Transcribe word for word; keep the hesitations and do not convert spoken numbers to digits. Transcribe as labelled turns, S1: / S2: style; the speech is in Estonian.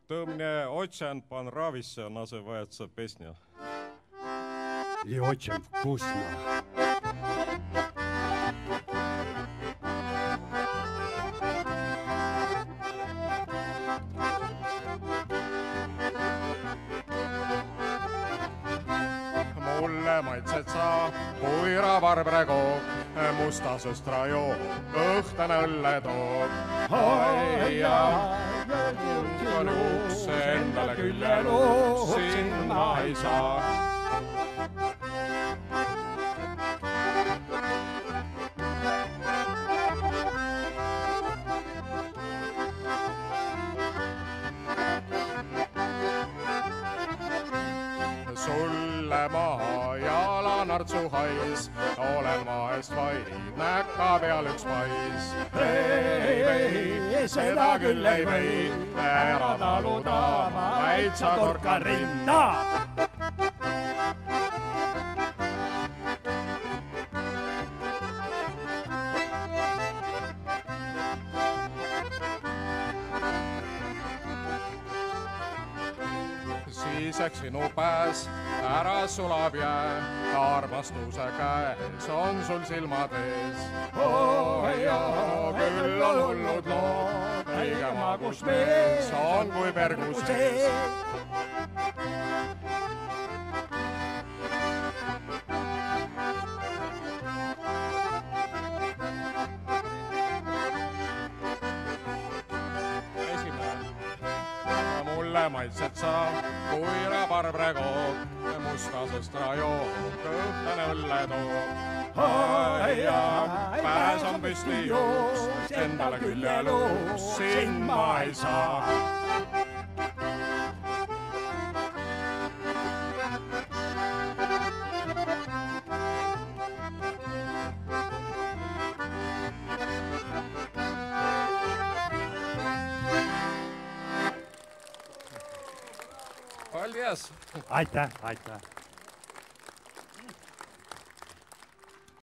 S1: то мне очень понравился, называется песня.
S2: И очень вкусно.
S1: Mulle maitsed sa puirabarbrego, musta sõstra jook, õhtane õlle toob. Aia, luuks endale külje luuks, sinna ei saa. Sulle maha jalanartsu hais, olen ma eest vaid näka peal üks mais. Ei, ei, seda küll ei või ära taluda, vaid sa torkan rinna. Siis eks sinu pääs ära sulab jää, armastuse käes on sul silmad ees. Oh joo, küll on hullud lood, õige magus mees on kui pergu sees. Mulle maitsed sa puirabarbrego, musta sõstra jook, õhtane õlle toob. Aia, pääs on püsti juus, endale külje luus, siin ma ei saa. Paldies!
S2: Aitäh, aitäh!